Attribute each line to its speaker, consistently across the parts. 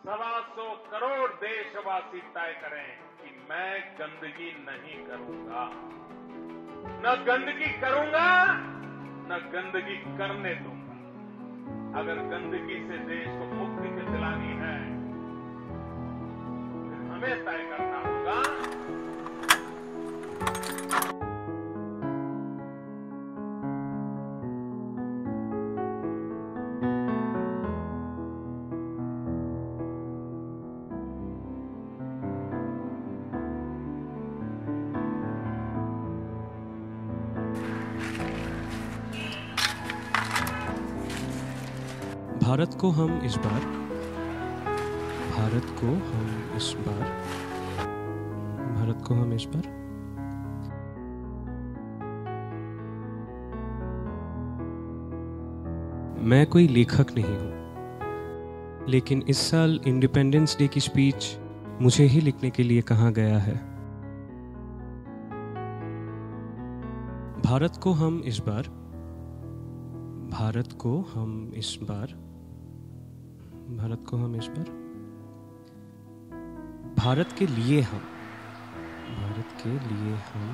Speaker 1: 125 करोड़ देशवासी तय करें कि मैं गंदगी नहीं करूंगा, न गंदगी करूंगा, न गंदगी करने दूंगा। अगर गंदगी से देश को मुक्ति दिलानी है, फिर हमें तय करना होगा
Speaker 2: भारत को हम इस बार, भारत को हम इस बार, भारत को हम इस बार मैं कोई लेखक नहीं हूं, लेकिन इस साल इंडिपेंडेंस डे की स्पीच मुझे ही लिखने के लिए कहा गया है। भारत को हम इस बार, भारत को हम इस बार, भारत को हम इस बार, भारत के लिए हम, भारत के लिए हम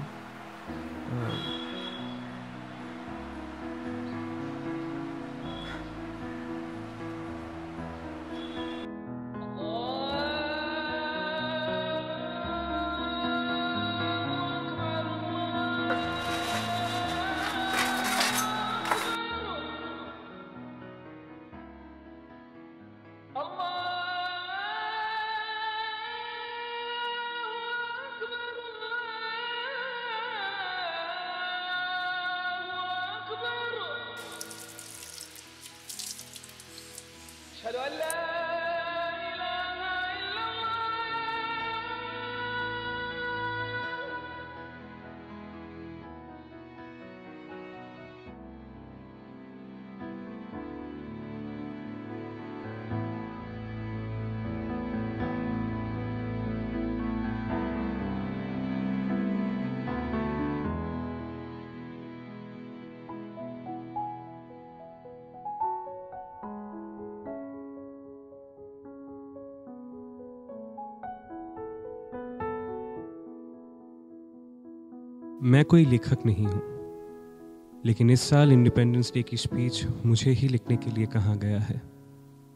Speaker 2: मैं कोई लेखक नहीं हूं, लेकिन इस साल इंडिपेंडेंस डे की स्पीच मुझे ही लिखने के लिए कहा गया है।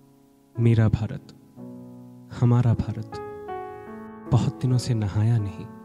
Speaker 2: मेरा भारत, हमारा भारत बहुत दिनों से नहाया नहीं।